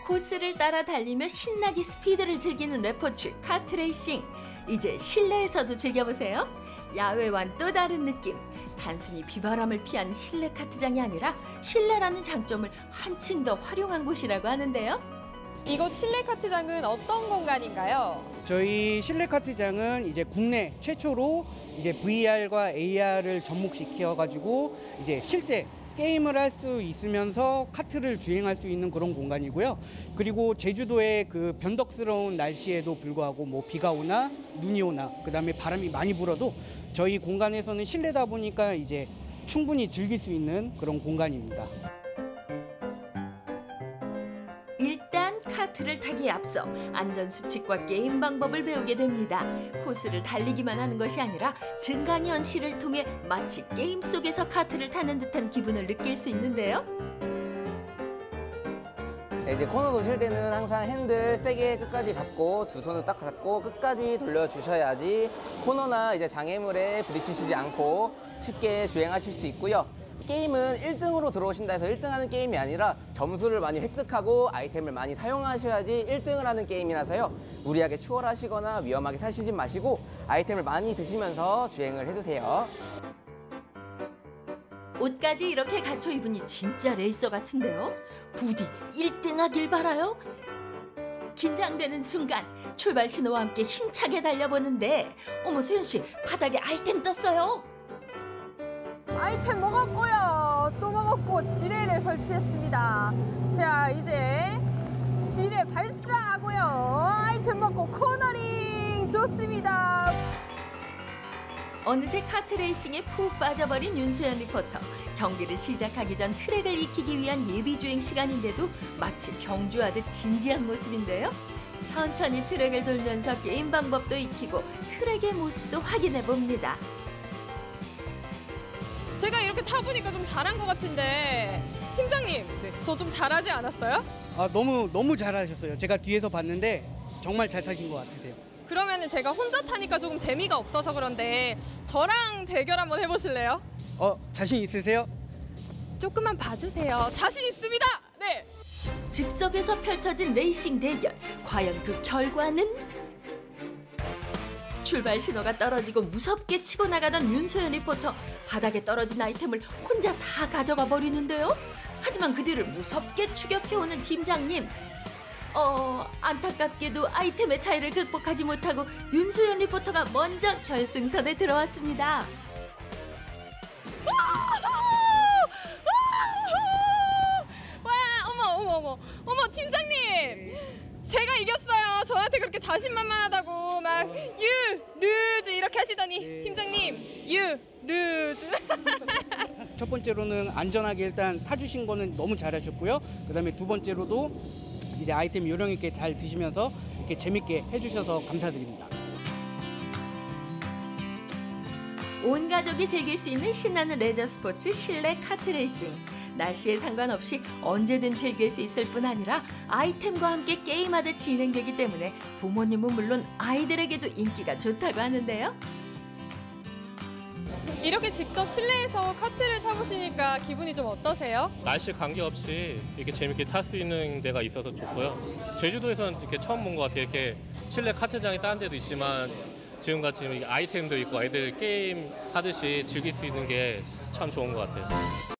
코스를 따라 달리며 신나게 스피드를 즐기는 레포츠 카트레이싱. 이제 실내에서도 즐겨보세요. 야외와는 또 다른 느낌. 단순히 비바람을 피한 실내 카트장이 아니라 실내라는 장점을 한층 더 활용한 곳이라고 하는데요. 이곳 실내 카트장은 어떤 공간인가요? 저희 실내 카트장은 이제 국내 최초로 이제 VR과 AR을 접목시켜가지고 이제 실제 게임을 할 수 있으면서 카트를 주행할 수 있는 그런 공간이고요. 그리고 제주도의 그 변덕스러운 날씨에도 불구하고 뭐 비가 오나 눈이 오나 그다음에 바람이 많이 불어도 저희 공간에서는 실내다 보니까 이제 충분히 즐길 수 있는 그런 공간입니다. 일단 카트를 타기에 앞서 안전수칙과 게임 방법을 배우게 됩니다. 코스를 달리기만 하는 것이 아니라 증강현실을 통해 마치 게임 속에서 카트를 타는 듯한 기분을 느낄 수 있는데요. 이제 코너 도실 때는 항상 핸들 세게 끝까지 잡고 두 손을 딱 잡고 끝까지 돌려주셔야지 코너나 이제 장애물에 부딪히시지 않고 쉽게 주행하실 수 있고요. 게임은 1등으로 들어오신다 해서 1등하는 게임이 아니라 점수를 많이 획득하고 아이템을 많이 사용하셔야지 1등을 하는 게임이라서요. 무리하게 추월하시거나 위험하게 타시지 마시고 아이템을 많이 드시면서 주행을 해주세요. 옷까지 이렇게 갖춰 입으니 진짜 레이서 같은데요. 부디 1등하길 바라요. 긴장되는 순간 출발 신호와 함께 힘차게 달려보는데 어머 소연 씨 바닥에 아이템 떴어요. 아이템 먹었고요. 또 먹었고 지뢰를 설치했습니다. 자, 이제 지뢰 발사하고요. 아이템 먹고 코너링 좋습니다. 어느새 카트레이싱에 푹 빠져버린 윤소연 리포터. 경기를 시작하기 전 트랙을 익히기 위한 예비주행 시간인데도 마치 경주하듯 진지한 모습인데요. 천천히 트랙을 돌면서 게임 방법도 익히고 트랙의 모습도 확인해봅니다. 제가 이렇게 타보니까 좀 잘한 것 같은데 팀장님, 저 좀 잘하지 않았어요? 아, 너무 잘하셨어요. 제가 뒤에서 봤는데 정말 잘 타신 것 같으세요. 그러면은 제가 혼자 타니까 조금 재미가 없어서 그런데 저랑 대결 한번 해보실래요? 자신 있으세요? 조금만 봐주세요. 자신 있습니다. 네. 즉석에서 펼쳐진 레이싱 대결. 과연 그 결과는? 출발 신호가 떨어지고 무섭게 치고 나가던 윤소연 리포터. 바닥에 떨어진 아이템을 혼자 다 가져가 버리는데요. 하지만 그 뒤를 무섭게 추격해오는 팀장님. 안타깝게도 아이템의 차이를 극복하지 못하고 윤소연 리포터가 먼저 결승선에 들어왔습니다. 와, 어머, 팀장님! 제가 이겼어요. 저한테 그렇게 자신만만하다고 막 루즈 이렇게 하시더니 팀장님, 루즈. 첫 번째로는 안전하게 일단 타주신 거는 너무 잘하셨고요. 그다음에 두 번째로도 이제 아이템 요령 있게 잘 드시면서 이렇게 재밌게 해주셔서 감사드립니다. 온 가족이 즐길 수 있는 신나는 레저 스포츠 실내 카트레이싱. 날씨에 상관없이 언제든 즐길 수 있을 뿐 아니라 아이템과 함께 게임하듯 진행되기 때문에 부모님은 물론 아이들에게도 인기가 좋다고 하는데요. 이렇게 직접 실내에서 카트를 타보시니까 기분이 좀 어떠세요? 날씨 관계없이 이렇게 재밌게 탈 수 있는 데가 있어서 좋고요. 제주도에서는 이렇게 처음 본 것 같아요. 이렇게 실내 카트장이 다른 데도 있지만 지금같이 아이템도 있고 아이들 게임 하듯이 즐길 수 있는 게 참 좋은 것 같아요.